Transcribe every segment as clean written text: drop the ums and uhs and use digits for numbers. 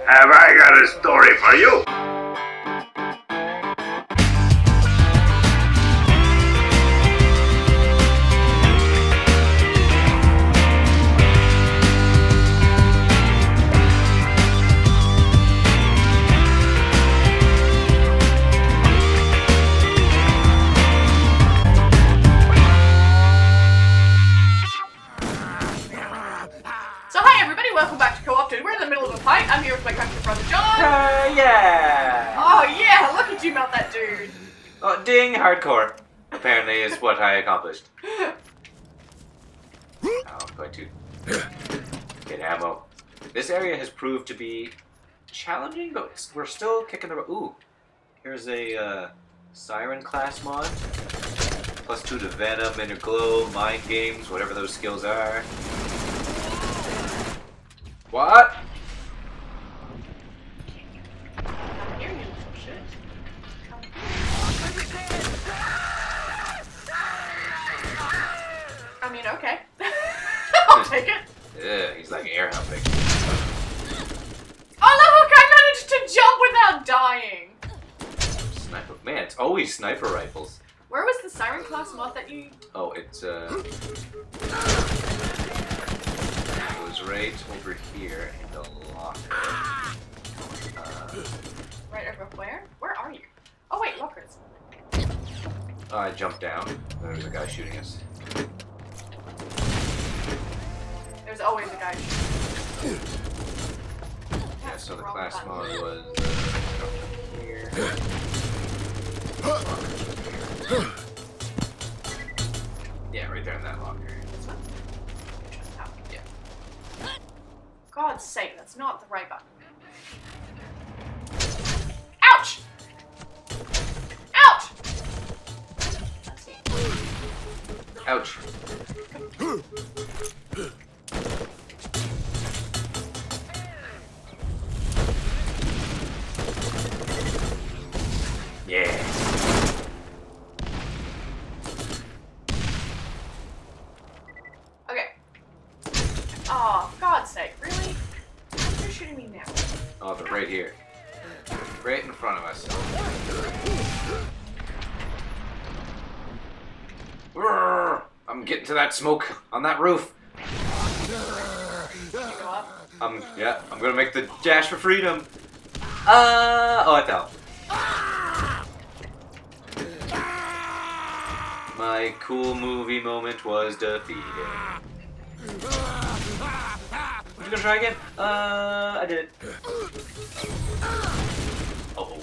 Have I got a story for you? Welcome back to Co-opted. We're in the middle of a fight. I'm here with my country brother John. Yeah! Oh yeah, look at you melt that dude. Oh, ding, hardcore. Apparently is what I accomplished. Now I'm going to get ammo. This area has proved to be challenging, but we're still kicking the... Ooh, here's a Siren class mod. +2 to Venom, Inner Glow, Mind Games, whatever those skills are. What? I mean, okay. I'll take it. Yeah, he's like air humping. Oh look, I managed to jump without dying. Sniper, man, it's always sniper rifles. Where was the Siren class mod that you... Oh, it's it was right over here in the locker. Right over where? Where are you? Oh wait, lockers. I jumped down. There's a guy shooting us. There's always a guy shooting. Yeah, so the class mod was here. Yeah, right there in that locker. This one? Oh, yeah. God's sake, that's not the right button. Ouch! Ouch! Let's see. Ouch. Yeah. Okay. Oh, God's sake, really? You're shooting me now. Oh, they're right here. Right in front of us. I'm getting to that smoke on that roof. Can you go up? Yeah, I'm gonna make the dash for freedom. Oh, I fell. My cool movie moment was defeated. Are you gonna try again? I did it. Uh-oh.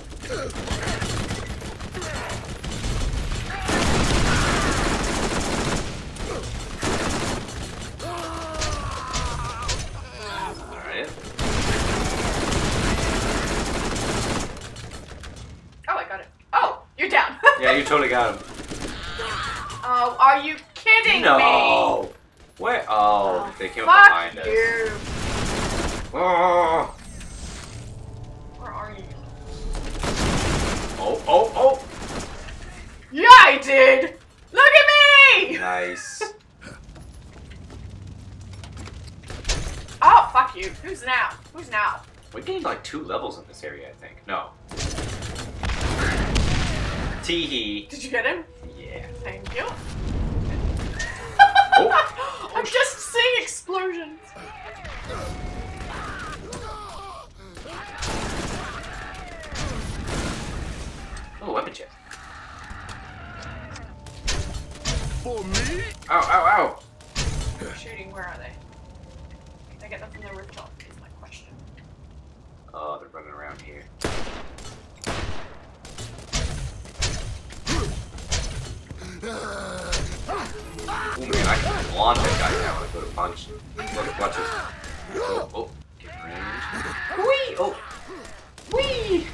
Alright. Oh, I got it. Oh, you're down. Yeah, you totally got him. Oh, are you kidding me? No! Where? Oh, they came up Fuck behind us. you. Oh. Where are you? Oh, oh, oh! Yeah, I did! Look at me! Nice. Oh, fuck you. Who's now? Who's now? We gained like 2 levels in this area, I think. No. Teehee. Did you get him? Yeah. Thank you. Oh. I'm just seeing explosions. Oh, weapon chest. For me? Ow, ow, ow! Shooting, where are they? Can I get them from the rooftop? Is my question. Oh, they're running around here. Oh man, I can launch that guy now when I go to punch. Look, watch this. Oh, oh. Get range. Whee! Oh. Whee!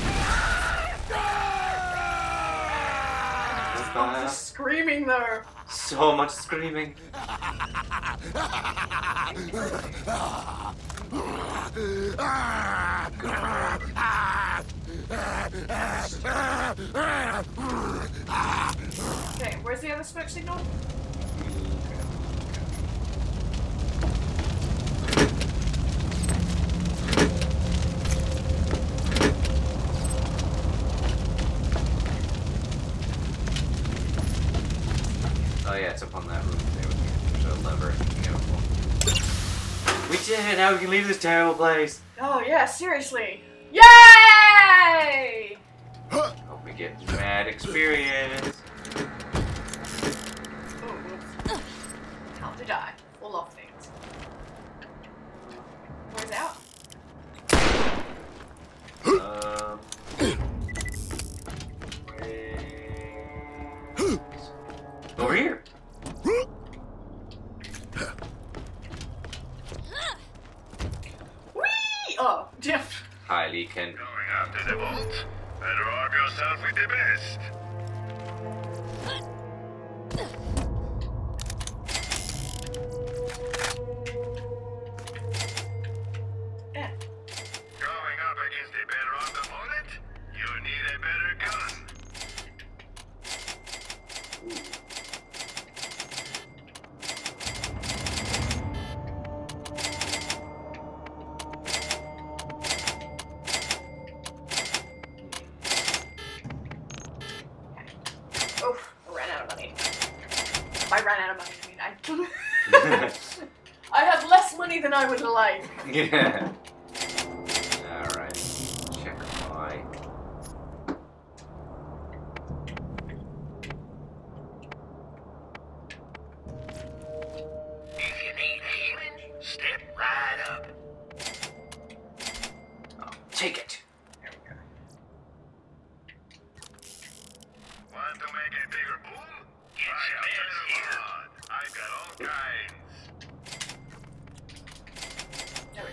Uh, The screaming though. so much screaming. Okay, where's the other smoke signal? We did it! Now we can leave this terrible place! Oh yeah, seriously. Yay! Hope we get mad experience. Oh, whoops. How to die. Full of things. Where's out? Over here! Whee! Oh, Jeff. Hi, Lee Ken. Going after the vault? Better arm yourself with the best. Yeah. Going up against a better armed opponent? You need a better gun. Oof, I ran out of money. I ran out of money, I mean, I have less money than I would like. Yeah. Alright. Check my. If you need healing, step right up. Oh, take it! There we go. Want to make a bigger boom? Get your hands here. I've got all kinds. There we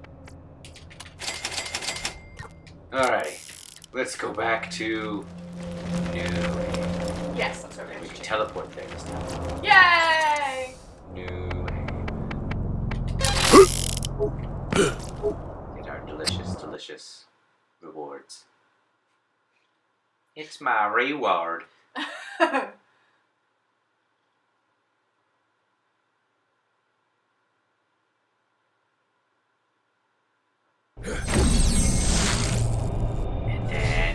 go. Alright. Let's go back to New. Yes, that's what And we're we going can to teleport there this time. do. Yay! New. Get our delicious, delicious rewards. It's my reward. And then.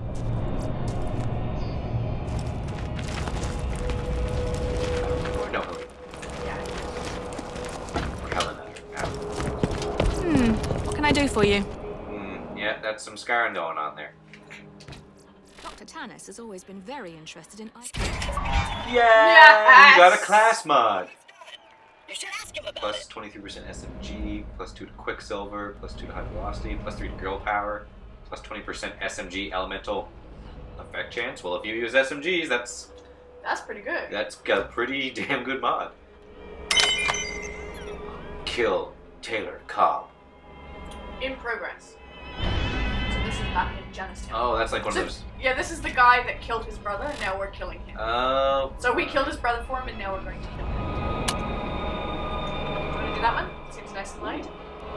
Or no, wait. Yeah. Or Helena. What can I do for you? Yeah, that's some scarring going on there. Dr. Tannis has always been very interested in Yay! Yes! You got a class mod! You should ask him about Plus 23% SMG, plus 2 to Quicksilver, plus 2 to High Velocity, plus 3 to Girl Power, plus 20% SMG Elemental Effect Chance. Well, if you use SMGs, that's pretty good. got a pretty damn good mod. Kill Taylor Cobb. In progress. So this is back in Janistown. Oh, that's like one So- of those. Yeah, this is the guy that killed his brother, and now we're killing him. Oh. So we killed his brother for him, and now we're going to kill him. Do you want to do that one? Seems nice and light.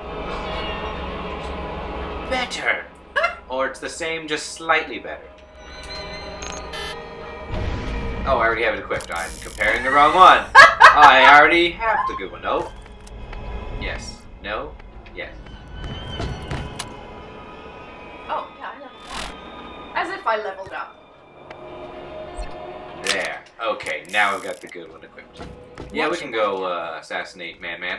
Better! Or it's the same, just slightly better. Oh, I already have it equipped. I'm comparing the wrong one. I already have the good one. No. Yes. No. Yes. Oh, yeah, I leveled up. As if I leveled up. There. Okay, now I've got the good one equipped. Yeah, we can go assassinate Man.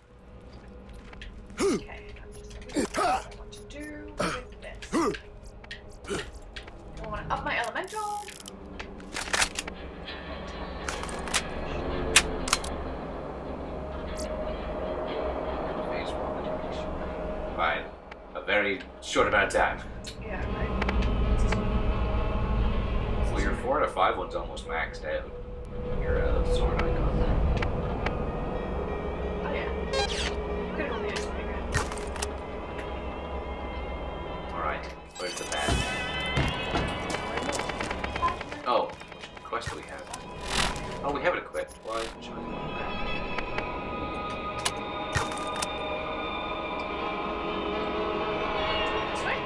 Okay, I'm just going to what to do with this. I want to up my elemental. Phase 1. By a very short amount of time. Yeah, right. Well, your 4 out of 5 one's almost maxed out. Your sword icon. Oh, yeah. Critical hit is pretty good. Alright, where's the bat? Oh, which quest do we have? Oh, we have it equipped. Why should I go back? This way?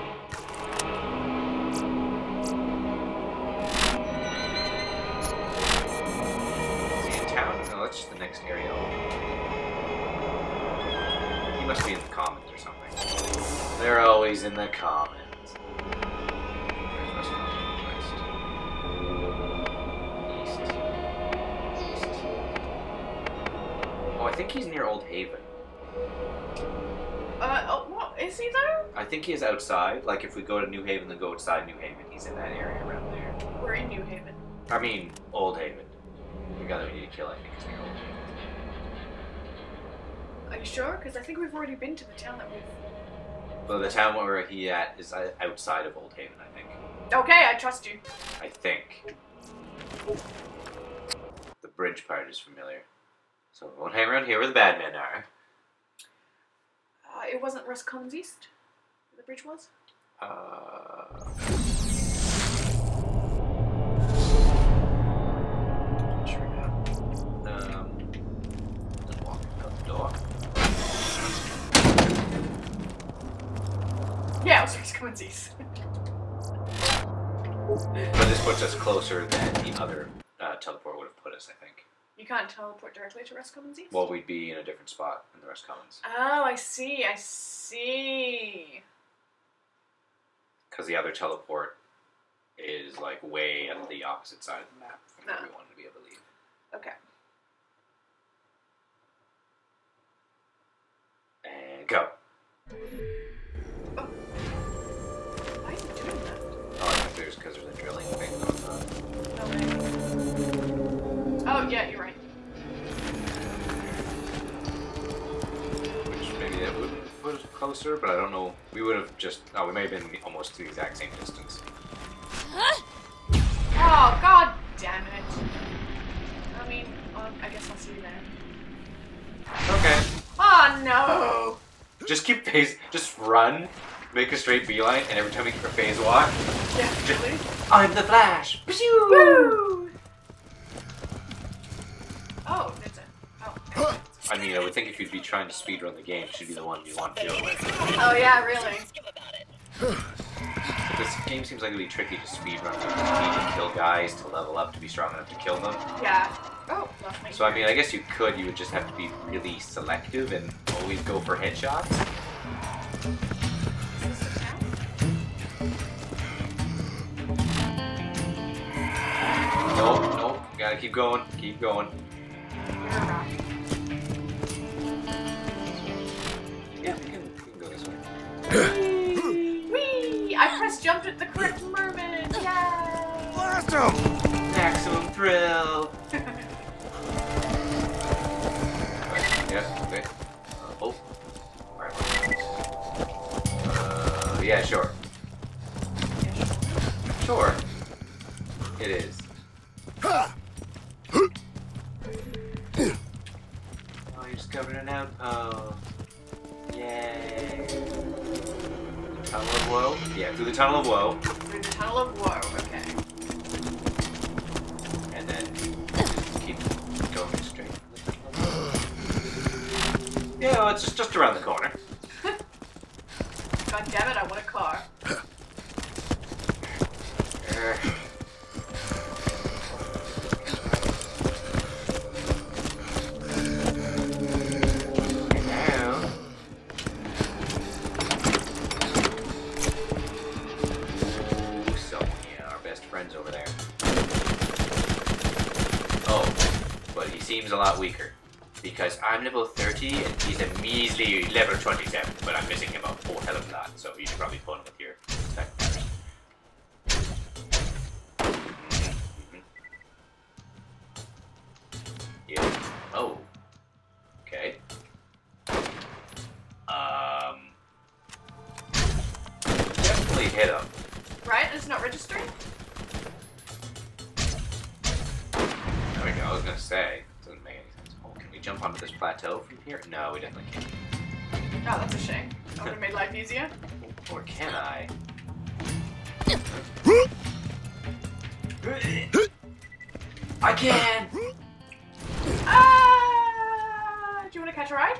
Is he in town? No, that's just the next area. He must be in the commons or something. They're always in the commons. Where's West Commons? West. East. Oh, I think he's near Old Haven. What? Is he there? I think he is outside. Like, if we go to New Haven, then go outside New Haven. He's in that area around there. We're in New Haven. I mean, Old Haven. The guy that we need to kill, I think, is near Old Haven. Are you sure? Because I think we've already been to the town that we've... Well, the town where he at is outside of Old Haven, I think. Okay, I trust you. I think. The bridge part is familiar. So we won't hang around here where the bad men are. It wasn't Roscommons East? The bridge was? Sure now. Walk out the door. Yeah, it was Roscommons East. But this puts us closer than the other teleport would have put us, I think. You can't teleport directly to Roscommons East? Well, we'd be in a different spot in the Roscommons. Oh, I see, I see. Because the other teleport is, like, way on the opposite side of the map from where we wanted to be able to leave. Okay. And go. Why is it doing that? Oh, I think there's because there's a drilling thing going on. Oh, yeah, you're right. Which maybe that would put us closer, but I don't know. We would have just... Oh, we may have been almost to the exact same distance. Oh, god damn it. I mean, I guess I'll see you then. Okay. Oh, no! Just keep just run, make a straight beeline, and every time we phase walk, Yeah, really? I'm the Flash! Woo! Oh, that's it. Oh. I mean, I would think if you'd be trying to speedrun the game, she'd be the one you want to deal with. Oh, yeah, really. Ask him about it. This game seems like it'd be tricky to speedrun because you need to kill guys to level up to be strong enough to kill them. Yeah. Oh, lost my... So, I mean, I guess you would just have to be really selective and always go for headshots. Is this the town? No, gotta keep going, keep going. You're right. Yeah, we can go this way. Whee! I pressed jumped at the correct moment! Yay! Blast him! Maximum thrill! Yeah, okay. Oh. Alright. Yeah, sure. Sure. It is. Oh, you discovered an outpost. Yay. Tunnel of Woe? Yeah, through the Tunnel of Woe. Through the Tunnel of Woe, okay. And then just keep going straight. Yeah, well, it's just around the corner. God damn it, I want a car. Hello. So, yeah, our best friend's over there. Oh, but he seems a lot weaker. Because I'm level 30 and he's a measly level 27, but I'm missing him a whole hell of a lot, so you should probably pull him with your attack damage. Yeah. Oh. Okay. Definitely hit him. Right? It's not registering? There we go, I was gonna say. Doesn't make any sense. Oh, can we jump onto this plateau from here? No, we definitely can't. Oh, that's a shame. That would have made life easier. Or can I? I can! Do you want to catch a ride?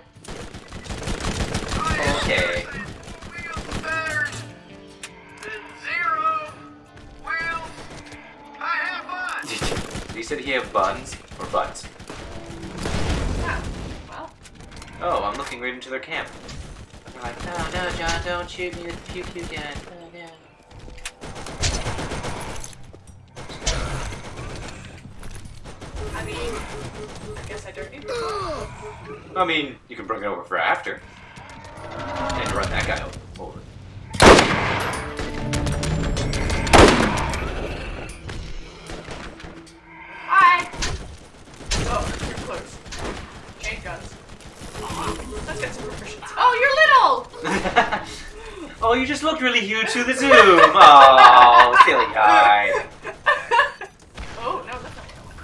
Okay. Wheels better than zero wheels. I have fun. He said he have buns or butts. Yeah. Well, Oh, I'm looking right into their camp. They're like, no, John, don't shoot me with the pew-pew gun. Oh, no. I mean, I guess I don't need to. I mean, you can bring it over for after. And run that guy over. Hi! Oh, you're close. Chain guns. Let's get some proficiency. Oh, you're little! Oh, you just looked really huge through the zoom. Oh, silly guy. Oh, no, that's not what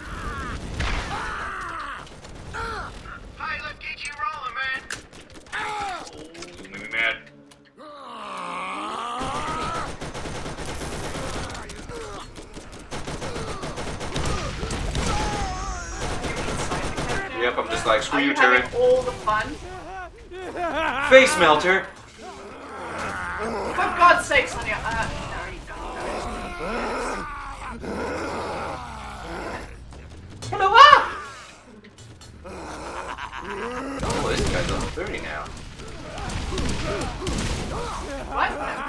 Hey, let's get you rolling, man. Oh, you made me mad. I want. Yep, I'm just like, screw Are you, you turret. having all the fun? Face melter. For God's sake, Sonia. No. Hello, ah! Oh, this guy's level 30 now. What?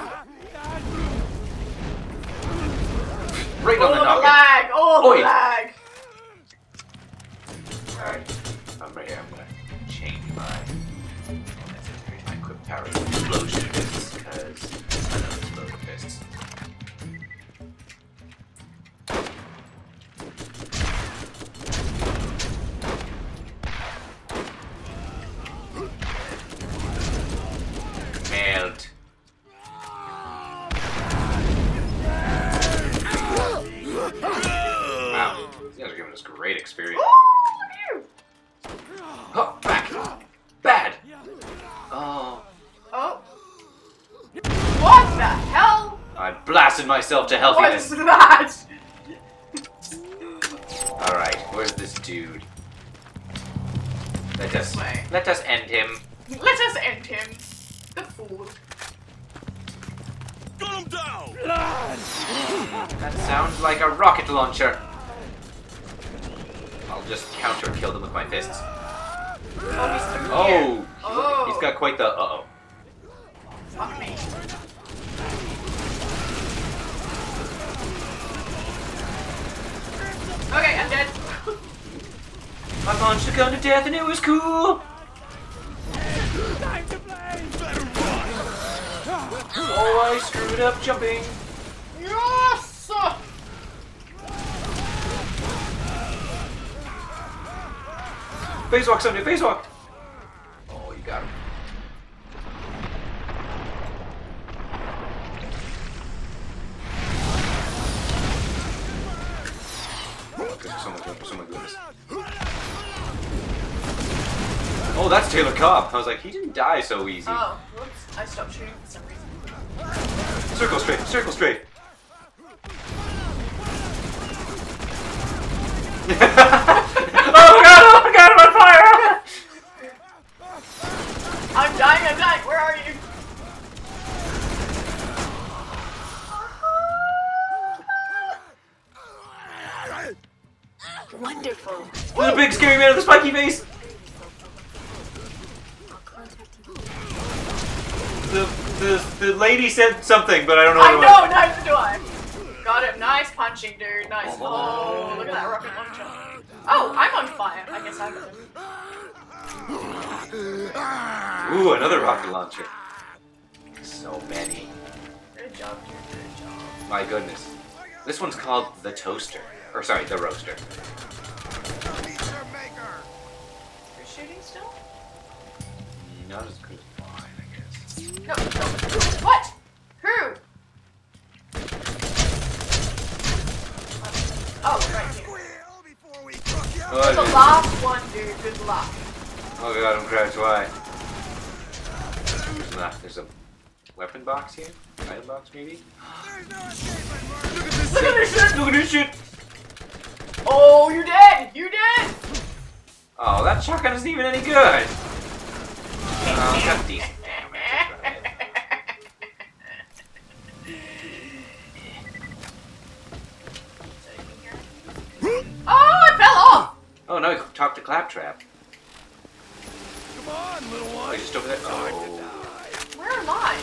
Right on the Oh, the noggin. lag! Oh, Oi. the lag! Alright, I'm right here. I'm gonna change my quick power explosion fists, because I know explosion fists. Melt. Wow, these guys are giving us great experience. Oh, look at you! Oh, back! Bad! Oh. Oh. What the hell I blasted myself to was healthiness. that? Alright, where's this dude? This way. Let us end him. Let us end him. The fool. Got him down! That sounds like a rocket launcher. I'll just counter kill them with my fists. Oh, he's through here. Oh! Oh. He's got quite the uh-oh. Fuck me. Okay, I'm dead. I launched a gun to death and it was cool! Time to play! Better Oh, I screwed up jumping. Yes! Phase walk, somebody, phase walk! Oh, you got him. Someone doing this. Oh, that's Taylor Cobb. I was like, he didn't die so easy. Oh, whoops. I stopped shooting for some reason. Circle straight, circle straight. Oh god, I'm on fire! I'm dying, where are you? Wonderful. There's a big scary man with a spiky face! The lady said something, but I don't know what I it know, was. neither do I. Got him, nice punching, dude, nice. Oh, look at that rocket launcher. Oh, I'm on fire. I guess I'm Ooh, another rocket launcher. So many. Good job, dude, good job. My goodness. This one's called the Toaster. Or sorry, the Roaster. You're shooting still? Not as good as mine, I guess. No, no. What? Who? Oh, right here. Oh, The last one, dude. Good luck. oh god, I'm crouched. Why? There's a weapon box here? Item box, maybe? Look at this shit. Look at this shit! Oh, you dead. You dead. Oh, that shotgun isn't even any good! Oh, got decent damage. Oh, I fell off. Oh, no, talk to Claptrap. Come on, little Oh, one! he's just over there. Oh, Where am I?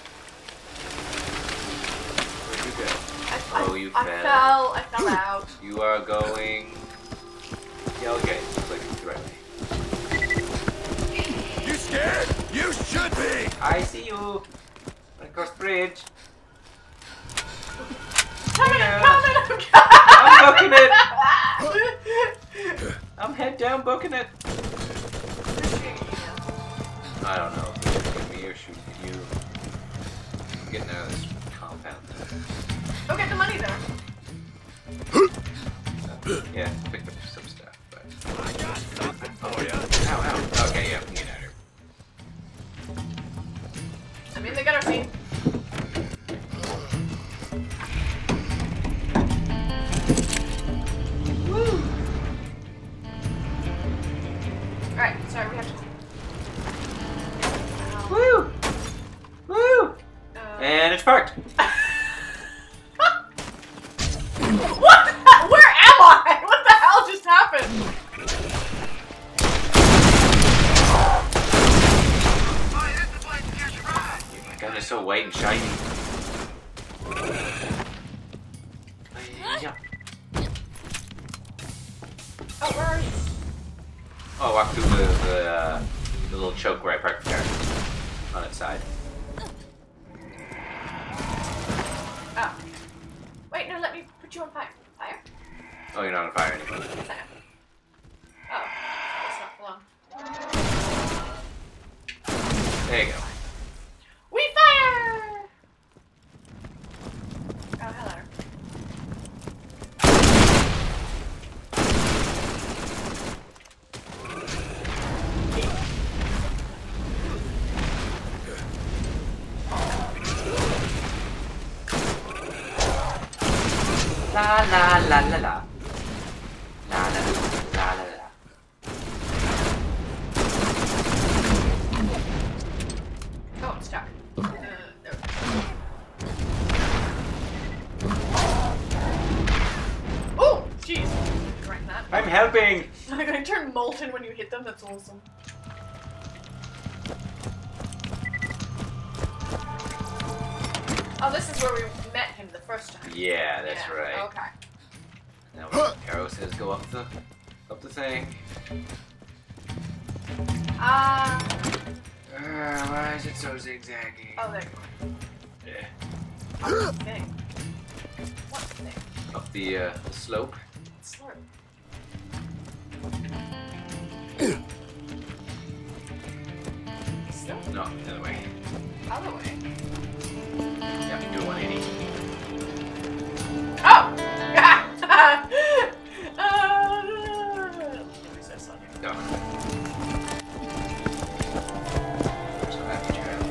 where'd you go? I Oh, you fell. I fell out. You are going... Yeah, okay. Looks like it's the right way. You scared? You should be! I see you. Across the bridge. Coming, Yeah. coming, I'm booking it. I'm head down booking it. I don't know if it's shooting me or shooting at you. I'm getting out of this compound. Go get the money though. Yeah, picked up some stuff, but. I got something for you. Ow, ow. Okay, yeah, we can get out of here. I mean, they got our feet. Woo! Alright, sorry, we have to. Woo! Woo! And it's parked. What the hell? Where am I? What the hell just happened? My gun is so white and shiny. Yeah. Oh, where are you? Oh, walk through the little choke where I parked the car. On its side. Oh. Wait, no, let me put you on fire. Fire? Oh, you're not on fire anymore. Yes, I am. Oh, that's not for long. There you go. We fire! Oh, hello. La la la la la. La la la la la. Oh, I'm stuck. There. Oh, jeez. Correct that. I'm helping! I'm gonna turn molten when you hit them. That's awesome. Oh, this is where we met him the first time. Yeah, that's Yeah, right. Okay. Now what Caro says go up the thing. Why is it so zigzaggy? Oh, there you Yeah. go. What thing? What thing? Up the slope. Slurp. Slurp? No, the other way. Other way. Yeah, do 180. Oh! Resist on you. No. I'm so happy you have.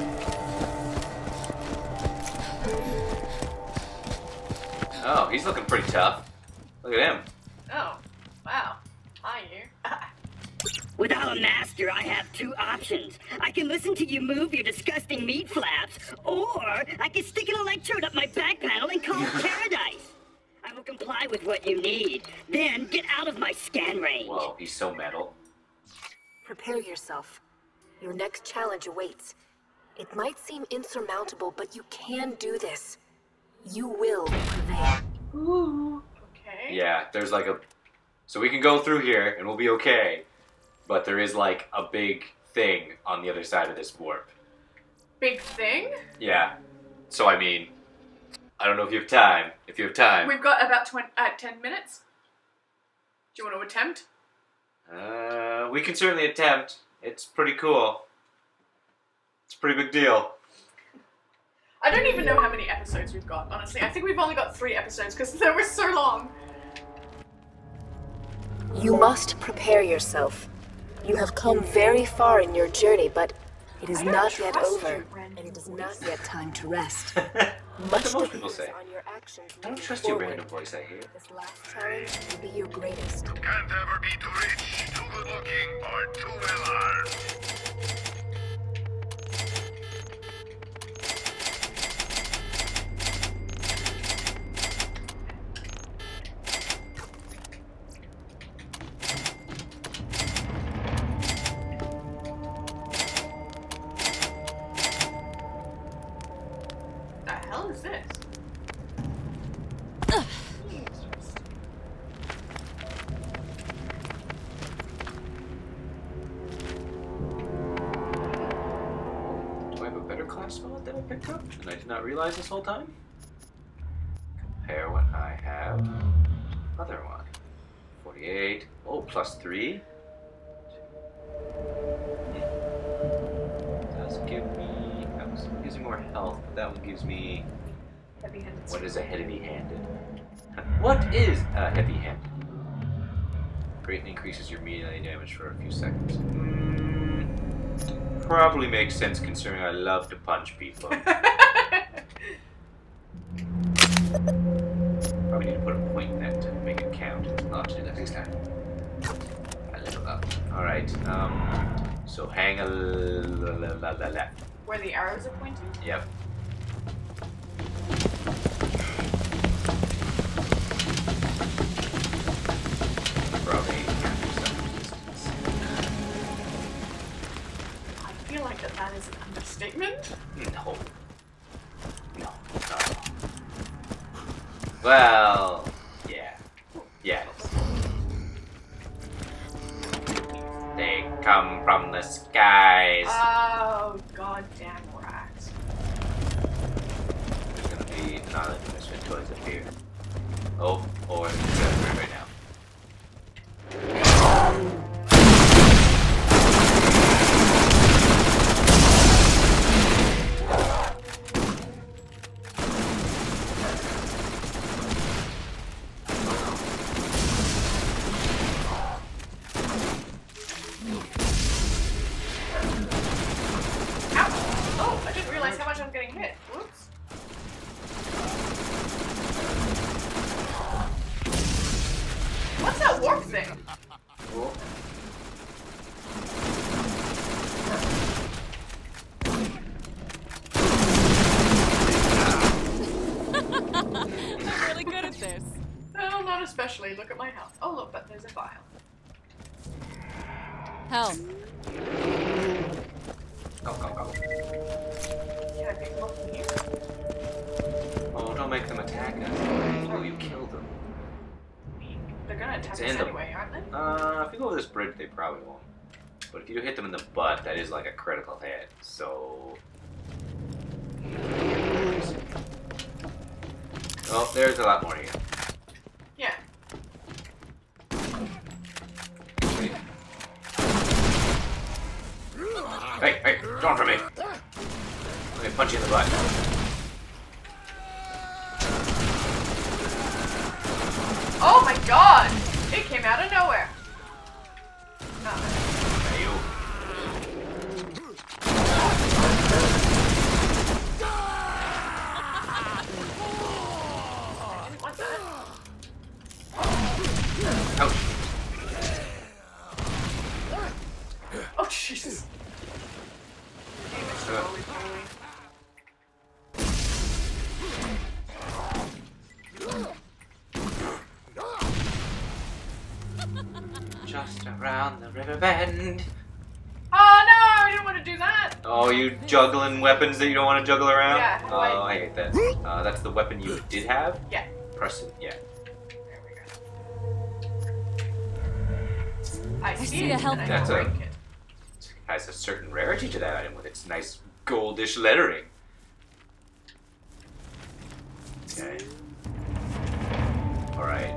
Oh, he's looking pretty tough. Look at him. Oh, wow. Hi, you. Without a master, I have two options. I can listen to you move your disgusting meat flaps, or I can stick an electrode up my back panel and call it paradise. I will comply with what you need. Then get out of my scan range. Whoa, he's so metal. Prepare yourself. Your next challenge awaits. It might seem insurmountable, but you can do this. You will prevail. Ooh. Okay. Yeah, there's like a... So we can go through here and we'll be okay. But there is like a big thing on the other side of this warp. Big thing? Yeah. So I mean, I don't know if you have time. If you have time. We've got about 10 minutes. Do you want to attempt? We can certainly attempt. It's pretty cool. It's a pretty big deal. I don't even know how many episodes we've got, honestly. I think we've only got 3 episodes because they were so long. You must prepare yourself. You have come very far in your journey, but it is I don't not yet trust over, you, Brandon. and it is not yet time to rest. What do most people depends say? on your actions I don't moving trust your forward. random voice I hear. This last challenge will be your greatest. Can't ever be too rich, too good looking, or too well armed. The hell is this? picked up, and I did not realize this whole time. Compare what I have. Other one. 48. Oh, +3. Does give me. That one gives me more health, but that one gives me. Heavy-handed. What is a heavy-handed? What is a heavy-handed? Greatly increases your melee damage for a few seconds. Probably makes sense considering I love to punch people. Probably need to put a point in that to make it count. I'll have to do that next time. I level up. Alright, so hang a left. Where the arrows are pointing? Yep. Probably can't do some distance. I feel like that is an understatement. No. No. Well, yeah. Yes. They come from the skies. Oh, goddamn rats. There's gonna be an island of misfit toys up here. Oh, or it's right now. Oh, I didn't realize how much I'm getting hit. Whoops. What's that warp thing? Cool. I'm really good at this. Well, not especially. Look at my health. Oh, look, but there's a vial. Hell, Go, go, go. Can I pick them up from here? Oh, don't make them attack us. Oh, you kill them. They're gonna attack us It's in them. anyway, aren't they? If you go over this bridge, they probably won't. But if you do hit them in the butt, that is like a critical hit. So. Oh, there's a lot more to get. Yeah. Wait. Hey, hey, don't for me. Let me punch you in the butt. Oh my god! It came out of nowhere. Oh. Hey, you. I didn't want that. Ouch. Oh, Jesus. Just around the river bend. Oh no, I didn't want to do that. Oh, you juggling weapons that you don't want to juggle around? Yeah, Oh, like- I hate that. That's the weapon you did have? Yeah. Press it, yeah. There we go. I see see it, a health and I That's don't a- break it. It has a certain rarity to that item with its nice goldish lettering. Okay. Alright.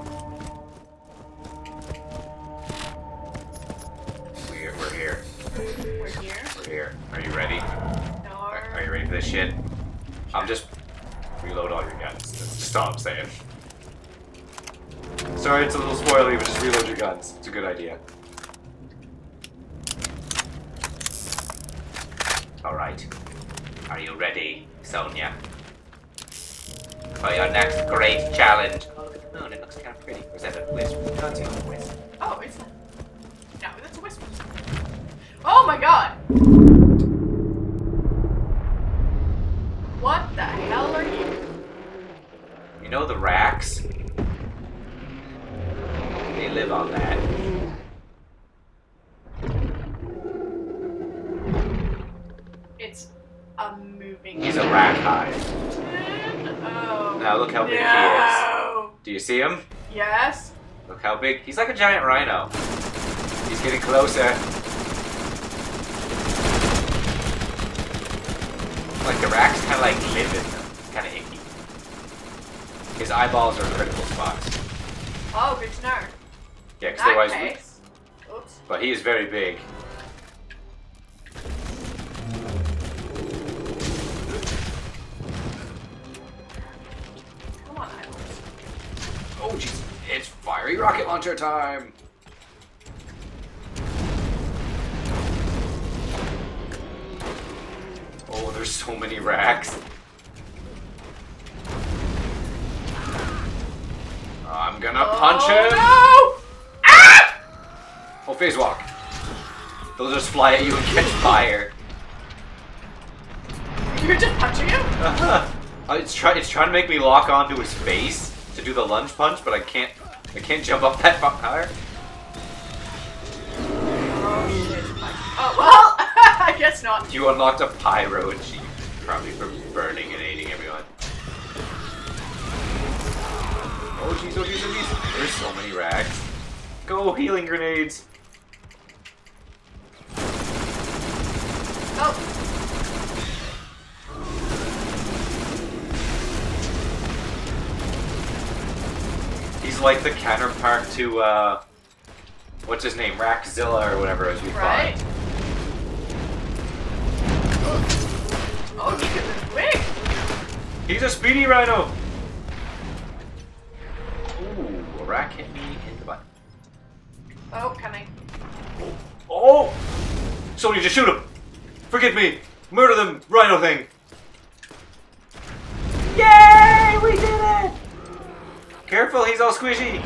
We're here. We're here. We're here. Are you ready? No. Are you ready for this shit? I'm just reload all your guns. That's just all I'm saying. Sorry, it's a little spoilery, but just reload your guns. It's a good idea. Alright. Are you ready, Sonia? For your next great challenge. Oh, look at the moon. It looks kind of pretty. Or is that a wisp? No, it's not a wisp. Oh, it's not. No, that's a whisper. Oh my god! What the hell are you? You know the racks? They live on that. It's a moving. He's a rack hive. Oh. Now look how big he is. No. Do you see him? Yes. Look how big. He's like a giant rhino. He's getting closer. Like the racks kind of like live in them. It's kind of icky. His eyeballs are critical spots. Oh, good to know. Yeah, In because otherwise. that case... Oops. But he is very big. Come on, Idols. Oh jeez, it's fiery rocket launcher time! Oh, there's so many racks. I'm gonna punch him! No! Ah! Oh, phase walk. They'll just fly at you and catch fire. You're just punching him? It's trying to make me lock onto his face to do the lunge punch, but I can't jump up that fire. Oh, shit. Oh, well, I guess not. You unlocked a pyro achievement, probably for burning and aiding everyone. Oh jeez, oh jeez, oh jeez. There's so many racks. Go, healing grenades. Oh. He's like the counterpart to, what's his name? Rackzilla or whatever as we call Right. it. Oh, look at this wig. He's a speedy rhino! Ooh, a rack hit me in the butt. Oh, coming. Oh! Somebody just shoot him! Forgive me! Murder them, rhino thing! Yay! We did it! Careful, he's all squishy!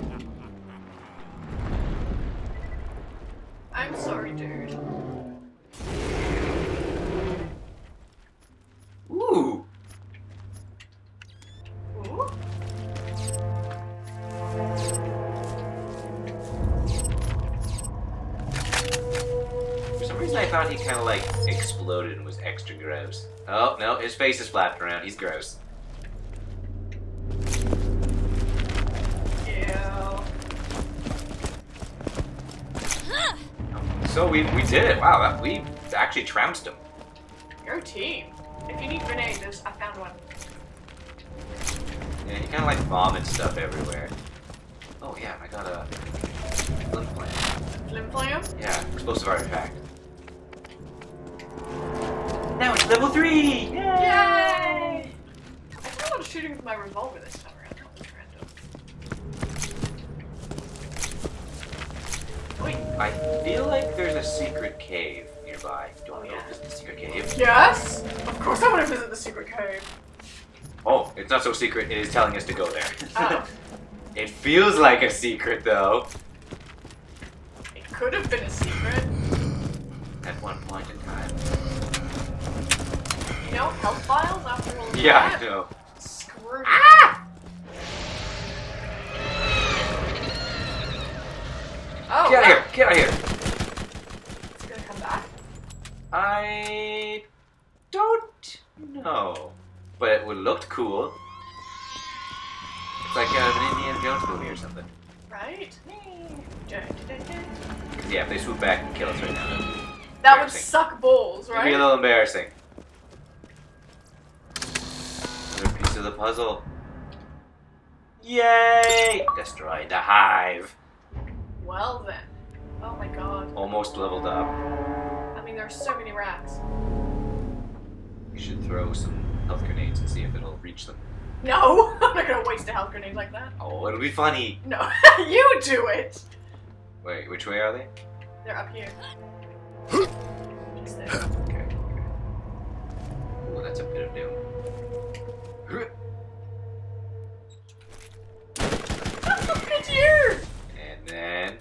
I'm sorry, dude. Ooh! Ooh. For some reason I thought he kind of like exploded and was extra gross. Oh, no, his face is flapping around. He's gross. Ew. So we did it. Wow, we actually trounced him. Your team. If you need grenades, I found one. Yeah, he kind of like vomits stuff everywhere. Oh yeah, I got a flim flam. Flim flam? Yeah, explosive artifact. Now it's level 3! Yay! Yay! I think I'm shooting with my revolver this time around. That was random. Wait. I feel like there's a secret cave nearby. Do you want to go Yeah. visit the secret cave? Yes! Of course I want to visit the secret cave. Oh, it's not so secret. It is telling us to go there. Oh. It feels like a secret though. It could have been a secret. At one point in time. You know, health files after all of Yeah, that? I know. Screw it. Ah! Oh, Get out of wow. here! Get out of here! It's gonna come back? I don't know, but it would look cool. It's like an Indiana Jones movie or something. Right? Yeah, if they swoop back and kill us right now, That would Embarrassing. suck balls, it'd be a right? little embarrassing. Another piece of the puzzle. Yay! Destroy the hive. Well then. Oh my god. Almost leveled up. I mean, there are so many racks. You should throw some health grenades and see if it'll reach them. No! I'm not gonna waste a health grenade like that. Oh, it'll be funny. No. You do it! Wait, which way are they? They're up here. Just there. Okay. Ooh, that's a bit of doom. Look at you! And then...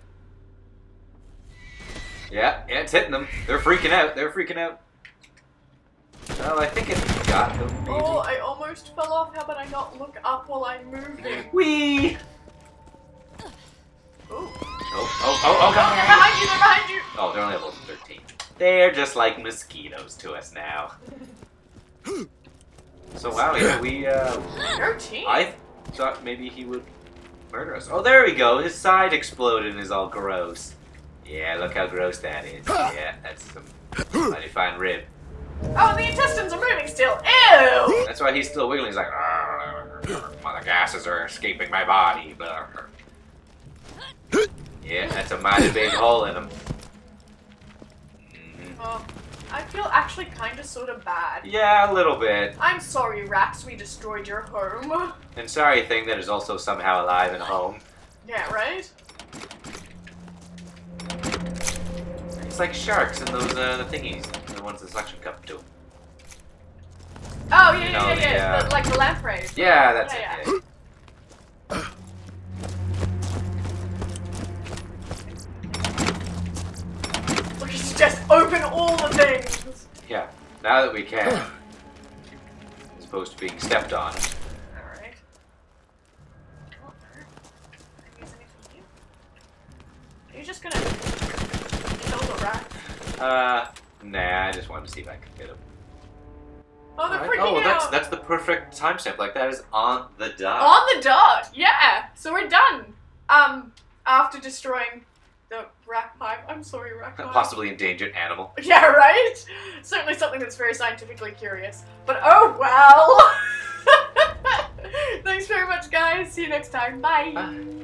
Yeah, it's hitting them. They're freaking out. They're freaking out. Well, I think it got them, maybe. Oh, I almost fell off. How about I not look up while I'm moving? Whee! Ooh. Oh, oh, oh, oh, Oh, God. they're behind you, they're behind you! Oh, they're only level 13. They're just like mosquitoes to us now. So, wow, yeah, we, Your team? I thought maybe he would murder us. Oh, there we go. His side exploded and is all gross. Yeah, look how gross that is. Yeah, that's some mighty fine rib. Oh, the intestines are moving still. Ew! That's why he's still wiggling. He's like, "Well, the gases are escaping my body." Yeah, that's a mighty big hole in him. Oh, I feel actually kind of sort of bad. Yeah, a little bit. I'm sorry, Rax, we destroyed your home. And sorry, thing that is also somehow alive and home. Yeah, right? It's like sharks and those the thingies, the ones the suction cup do. Oh, yeah, You know, yeah. the, Like the lampreys. Yeah, that's Yeah, it. yeah. Look, he's just open all the things. Yeah, now that we can, as opposed to being stepped on. Alright. Are you just gonna kill the rat? Nah, I just wanted to see if I could get him. Oh, they're Alright. freaking Oh, out. that's the perfect timestamp. Like that is on the dot. On the dot, yeah. So we're done. After destroying the rat pipe. I'm sorry, rat pipe. Possibly endangered animal. Yeah, right? Certainly something that's very scientifically curious. But oh well! Thanks very much, guys. See you next time. Bye. Bye.